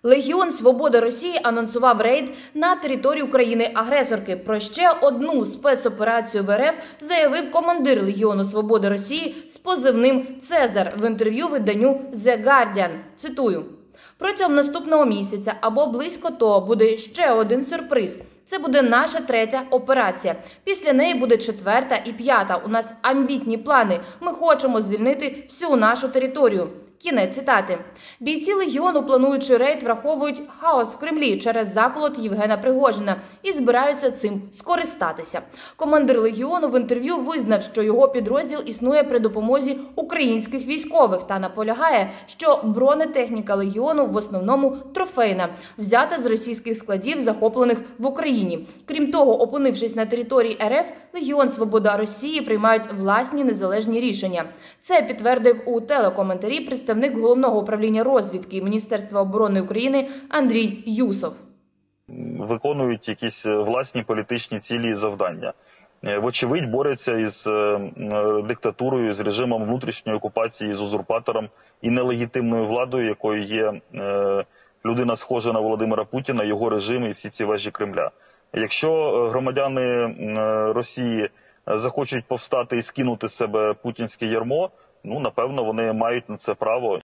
Легіон Свобода Росії анонсував рейд на територію країни-агресорки. Про ще одну спецоперацію в РФ заявив командир Легіону Свободи Росії з позивним «Цезар» в інтерв'ю виданню The Guardian. Цитую. «Протягом наступного місяця або близько того буде ще один сюрприз. Це буде наша третя операція. Після неї буде четверта і п'ята. У нас амбітні плани. Ми хочемо звільнити всю нашу територію». Кінець цитати. Бійці Легіону, плануючи рейд, враховують хаос в Кремлі через заколот Євгена Пригожина і збираються цим скористатися. Командир Легіону в інтерв'ю визнав, що його підрозділ існує при допомозі українських військових та наполягає, що бронетехніка Легіону в основному трофейна, взята з російських складів, захоплених в Україні. Крім того, опинившись на території РФ, Легіон Свобода Росії приймають власні незалежні рішення. Це підтвердив у телекоментарі представник Головного управління розвідки Міністерства оборони України Андрій Юсов. Виконують якісь власні політичні цілі і завдання. Вочевидь, борються із диктатурою, з режимом внутрішньої окупації, з узурпатором і нелегітимною владою, якою є людина схожа на Володимира Путіна, його режим і всі ці вежі Кремля. Якщо громадяни Росії захочуть повстати і скинути з себе путінське ярмо, напевно, вони мають на це право.